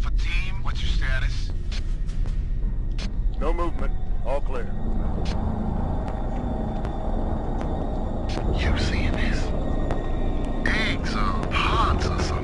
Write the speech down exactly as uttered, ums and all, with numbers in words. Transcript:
Team, what's your status? No movement. All clear. You seeing this? Eggs or pods or something?